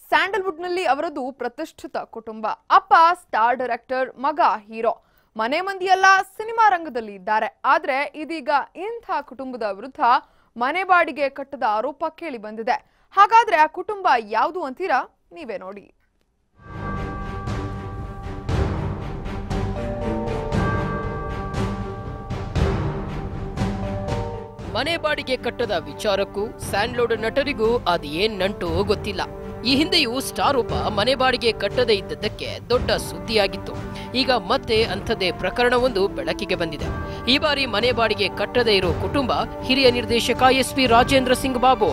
ಸ್ಯಾಂಡಲ್ವುಡ್ನಲ್ಲಿ ಅವರದು ಪ್ರತಿಷ್ಠಿತ ಕುಟುಂಬ. ಅಪ್ಪ ಸ್ಟಾರ್ ಡೈರೆಕ್ಟರ್, ಮಗ ಹೀರೋ. ಮನೆ ಮಂದಿಯೆಲ್ಲ ಸಿನಿಮಾ ರಂಗದಲ್ಲಿ ಇದ್ದಾರೆ. ಆದ್ರೆ ಇದೀಗ ಇಂಥ ಕುಟುಂಬದ ವಿರುದ್ಧ ಮನೆ ಬಾಡಿಗೆ ಕಟ್ಟದ ಆರೋಪ ಕೇಳಿ ಬಂದಿದೆ. ಹಾಗಾದ್ರೆ ಆ ಕುಟುಂಬ ಯಾವುದು ಅಂತೀರಾ? ನೀವೇ ನೋಡಿ. ಮನೆ ಬಾಡಿಗೆ ಕಟ್ಟದ ವಿಚಾರಕ್ಕೂ ಸ್ಯಾಂಡ್ಲ್ವುಡ್ ನಟರಿಗೂ ಅದೇನ್ ನಂಟು ಗೊತ್ತಿಲ್ಲ. ಈ ಹಿಂದೆಯೂ ಸ್ಟಾರ್ ಒಬ್ಬ ಮನೆ ಬಾಡಿಗೆ ಕಟ್ಟದೇ ಇದ್ದದ್ದಕ್ಕೆ ದೊಡ್ಡ ಸುದ್ದಿಯಾಗಿತ್ತು. ಈಗ ಮತ್ತೆ ಅಂಥದ್ದೇ ಪ್ರಕರಣವೊಂದು ಬೆಳಕಿಗೆ ಬಂದಿದೆ. ಈ ಬಾರಿ ಮನೆ ಬಾಡಿಗೆ ಕಟ್ಟದೇ ಇರೋ ಕುಟುಂಬ ಹಿರಿಯ ನಿರ್ದೇಶಕ ಎಸ್.ಪಿ. ರಾಜೇಂದ್ರ ಸಿಂಗ್ ಬಾಬು.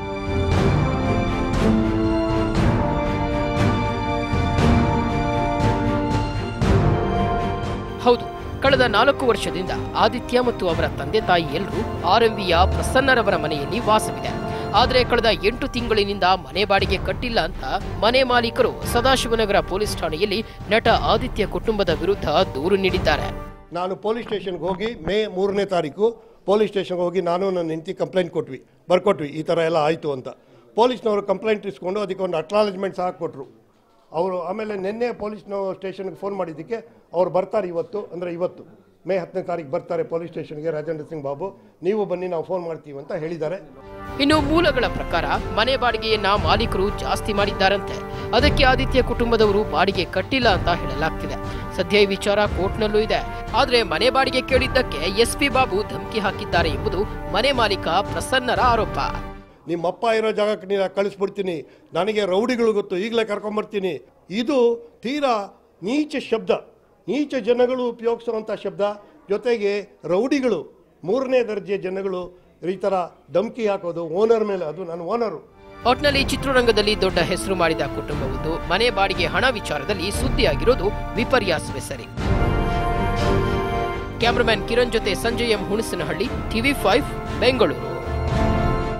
ಹೌದು, ಕಳೆದ 4 ವರ್ಷದಿಂದ ಆದಿತ್ಯ ಮತ್ತು ಅವರ ತಂದೆ ತಾಯಿ ಎಲ್ಲರೂ ಆರ್ಎಂವಿಯ ಪ್ರಸನ್ನರವರ ಮನೆಯಲ್ಲಿ ವಾಸವಿದೆ. ಆದರೆ ಕಳೆದ 8 ತಿಂಗಳಿನಿಂದ ಮನೆ ಬಾಡಿಗೆ ಕಟ್ಟಿಲ್ಲ ಅಂತ ಮನೆ ಮಾಲೀಕರು ಸದಾಶಿವನಗರ ಪೊಲೀಸ್ ಠಾಣೆಯಲ್ಲಿ ನಟ ಆದಿತ್ಯ ಕುಟುಂಬದ ವಿರುದ್ಧ ದೂರು ನೀಡಿದ್ದಾರೆ. ನಾನು ಪೊಲೀಸ್ ಸ್ಟೇಷನ್ಗೆ ಹೋಗಿ ಮೇ 3ನೇ ತಾರೀಕು ಪೊಲೀಸ್ ಸ್ಟೇಷನ್ಗೆ ಹೋಗಿ ನಾನು ನನ್ನ ಹೆಂಡತಿ ಕಂಪ್ಲೇಂಟ್ ಬರ್ಕೊಟ್ವಿ ಈ ಥರ ಎಲ್ಲ ಆಯಿತು ಅಂತ. ಪೊಲೀಸ್ನವರು ಕಂಪ್ಲೇಂಟ್ ಇಸ್ಕೊಂಡು ಅದಕ್ಕೆ ಒಂದು ಅಕ್ನಾಲೆಜ್ಮೆಂಟ್ ಸಹ ಕೊಟ್ಟರು ಅವರು. ಆಮೇಲೆ ನಿನ್ನೆ ಪೊಲೀಸ್ನ ಸ್ಟೇಷನ್ಗೆ ಫೋನ್ ಮಾಡಿದ್ದಕ್ಕೆ ಅವ್ರು ಬರ್ತಾರೆ ಇವತ್ತು, ಅಂದರೆ ಇವತ್ತು ಮೇ 10ನೇ ತಾರೀಕು ಬರ್ತಾರೆ ಪೊಲೀಸ್ ಸ್ಟೇಷನ್ಗೆ ರಾಜೇಂದ್ರ ಸಿಂಗ್ ಬಾಬು, ನೀವು ಬನ್ನಿ ನಾವು ಫೋನ್ ಮಾಡ್ತೀವಿ ಅಂತ ಹೇಳಿದ್ದಾರೆ. ಇನ್ನು ಮೂಲಗಳ ಪ್ರಕಾರ ಮನೆ ಬಾಡಿಗೆಯನ್ನ ಮಾಲೀಕರು ಜಾಸ್ತಿ ಮಾಡಿದ್ದಾರಂತೆ. ಅದಕ್ಕೆ ಆದಿತ್ಯ ಕುಟುಂಬದವರು ಬಾಡಿಗೆ ಕಟ್ಟಿಲ್ಲ ಅಂತ ಹೇಳಲಾಗ್ತಿದೆ. ಸದ್ಯ ಈ ವಿಚಾರ ಕೋರ್ಟ್ನಲ್ಲೂ ಇದೆ. ಆದ್ರೆ ಮನೆ ಬಾಡಿಗೆ ಕೇಳಿದ್ದಕ್ಕೆ ಎಸ್.ಪಿ. ಬಾಬು ಧಮಕಿ ಹಾಕಿದ್ದಾರೆ ಎಂಬುದು ಮನೆ ಮಾಲೀಕ ಪ್ರಸನ್ನರ ಆರೋಪ. ನಿಮ್ಮಪ್ಪ ಇರೋ ಜಾಗಕ್ಕೆ ನೀನು ಕಳಿಸ್ಬಿಡ್ತೀನಿ, ನನಗೆ ರೌಡಿಗಳು ಗೊತ್ತು, ಈಗಲೇ ಕರ್ಕೊಂಬರ್ತೀನಿ. ಇದು ತೀರಾ ನೀಚ ಶಬ್ದ, ನೀಚ ಜನಗಳು ಉಪಯೋಗಿಸುವಂಥ ಶಬ್ದ. ಜೊತೆಗೆ ರೌಡಿಗಳು, 3ನೇ ದರ್ಜೆ ಜನಗಳು ಈ ಥರ ಧಮಕಿ ಹಾಕೋದು ಓನರ್ ಮೇಲೆ. ಅದು ನನ್ನ ಓನರು. ಒಟ್ನಲ್ಲಿ ಚಿತ್ರರಂಗದಲ್ಲಿ ದೊಡ್ಡ ಹೆಸರು ಮಾಡಿದ ಕುಟುಂಬವೊಂದು ಮನೆ ಬಾಡಿಗೆ ಹಣ ವಿಚಾರದಲ್ಲಿ ಸುದ್ದಿಯಾಗಿರೋದು ವಿಪರ್ಯಾಸವೇ ಸರಿ. ಕ್ಯಾಮರಾಮನ್ ಕಿರಣ್ ಜೊತೆ ಸಂಜಯ್ ಎಂ ಹುಣಸನಹಳ್ಳಿ, TV5 ಬೆಂಗಳೂರು.